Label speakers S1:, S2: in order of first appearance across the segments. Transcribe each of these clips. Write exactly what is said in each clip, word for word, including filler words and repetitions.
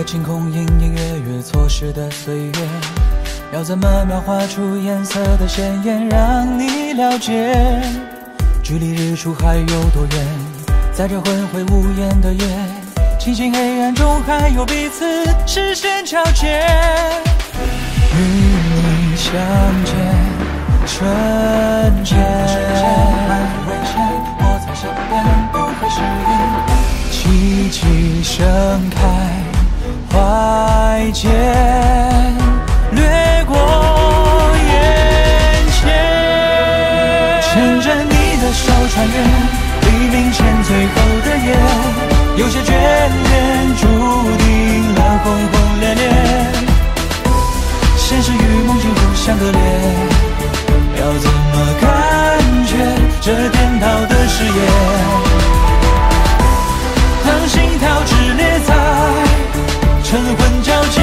S1: 晴空，隐隐约约错失的岁月，要怎么描画出颜色的鲜艳，让你了解距离日出还有多远。在这昏灰无言的夜，清醒黑暗中还有彼此视线交接，与你相见瞬间，满腹危险，我在身边不会失忆，奇迹盛开怀间，掠过眼前，牵着你的手穿越黎明前最后的夜，有些眷恋注定了轰轰烈烈，现实与梦境互相割裂，要怎么感觉这颠倒的视野，当心跳剧烈在晨昏交接，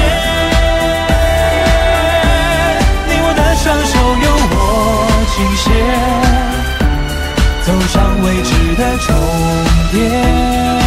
S1: 你我的双手由我倾斜，走上未知的终点。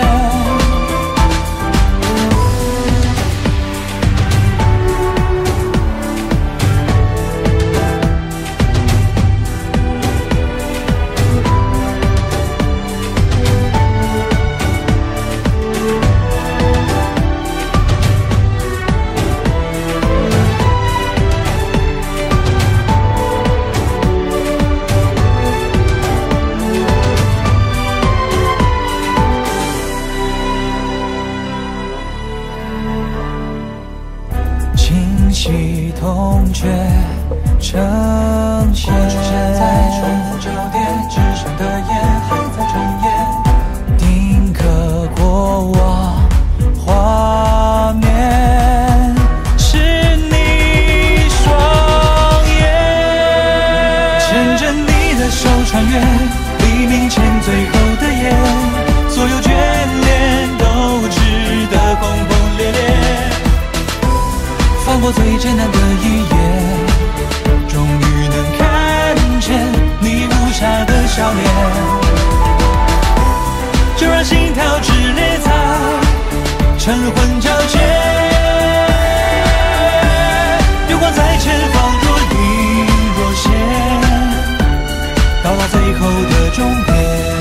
S1: 系痛觉呈现，过去现在重复交叠，只剩的眼还在重演，定格过往画面，是你双眼，牵着你的手穿越黎明前最后的夜，所有眷恋都值得轰轰烈烈，翻过最艰难的一页，终于能看见你无瑕的笑脸，就让心跳剧烈在晨昏交接，月光在前方若隐若现，到达最后的终点，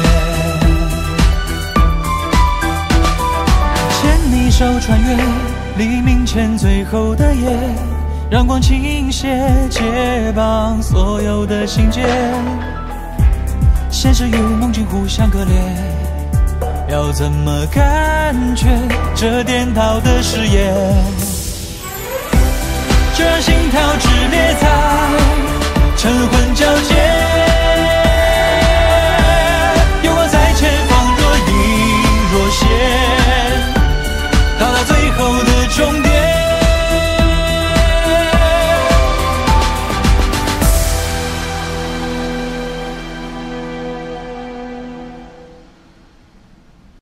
S1: 牵你手穿越黎明前最后的夜，让光倾斜，解绑所有的心结，现实与梦境互相割裂，要怎么感觉这颠倒的视野，就让心跳剧烈在